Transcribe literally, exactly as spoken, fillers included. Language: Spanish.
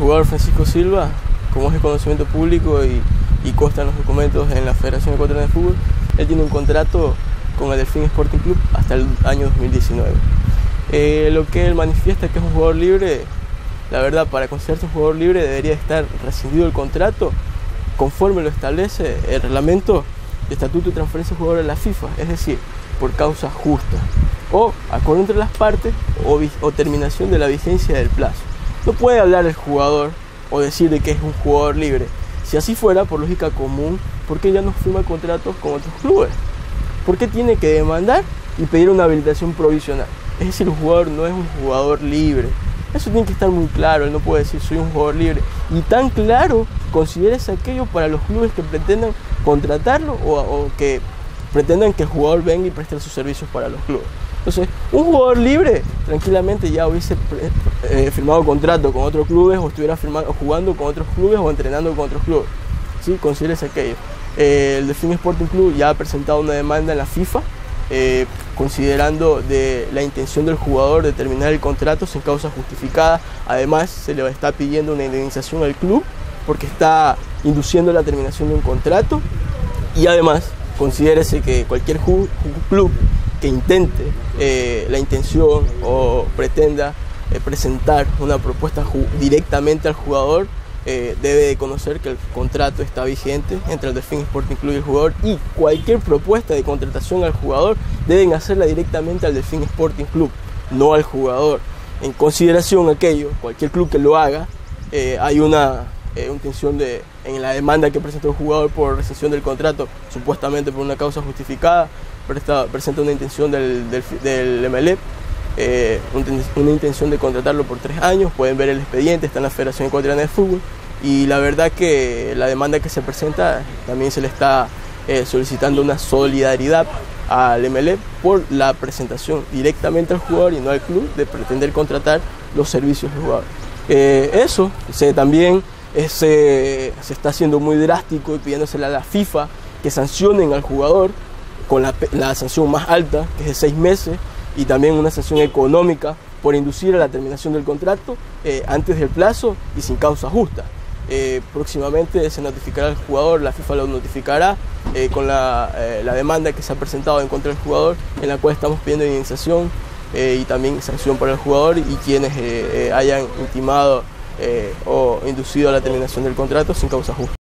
jugador Francisco Silva, como es de conocimiento público y, y consta en los documentos en la Federación Ecuatoriana de Fútbol, él tiene un contrato con el Delfín Sporting Club hasta el año dos mil diecinueve. Eh, lo que él manifiesta que es un jugador libre, la verdad, para considerarse un jugador libre debería estar rescindido el contrato conforme lo establece el reglamento de estatuto de transferencia de jugadores de la FIFA, es decir, por causa justa, o acuerdo entre las partes o, o terminación de la vigencia del plazo. No puede hablar el jugador o decir de que es un jugador libre. Si así fuera, por lógica común, ¿por qué ya no firma contratos con otros clubes? ¿Por qué tiene que demandar y pedir una habilitación provisional? Es decir, el jugador no es un jugador libre. Eso tiene que estar muy claro. Él no puede decir soy un jugador libre. Y tan claro considérese aquello para los clubes que pretendan contratarlo o, o que pretendan que el jugador venga y preste sus servicios para los clubes. Entonces, un jugador libre tranquilamente ya hubiese eh, firmado contrato con otros clubes o estuviera firmando, jugando con otros clubes o entrenando con otros clubes. ¿Sí? Considérese aquello. Eh, el Delfín Sporting Club ya ha presentado una demanda en la FIFA eh, considerando de la intención del jugador de terminar el contrato sin causa justificada. Además, se le está pidiendo una indemnización al club porque está induciendo la terminación de un contrato. Y además, considérese que cualquier club que intente eh, la intención o pretenda eh, presentar una propuesta directamente al jugador, eh, debe de conocer que el contrato está vigente entre el Delfín Sporting Club y el jugador, y cualquier propuesta de contratación al jugador deben hacerla directamente al Delfín Sporting Club, no al jugador. En consideración aquello, cualquier club que lo haga, eh, hay una Eh, una intención de, en la demanda que presentó el jugador por rescisión del contrato, supuestamente por una causa justificada, presta, presenta una intención del, del, del M L E, eh, una intención de contratarlo por tres años. Pueden ver el expediente, está en la Federación Ecuatoriana de Fútbol, y la verdad que la demanda que se presenta también se le está eh, solicitando una solidaridad al M L E por la presentación directamente al jugador y no al club de pretender contratar los servicios del jugador. Eh, eso, se, también Es, eh, se está haciendo muy drástico y pidiéndosele a la FIFA que sancionen al jugador con la, la sanción más alta, que es de seis meses, y también una sanción económica por inducir a la terminación del contrato eh, antes del plazo y sin causa justa. Eh, próximamente se notificará al jugador, la FIFA lo notificará eh, con la, eh, la demanda que se ha presentado en contra del jugador, en la cual estamos pidiendo indemnización eh, y también sanción para el jugador y quienes eh, eh, hayan intimado Eh, o inducido a la terminación del contrato sin causa justa.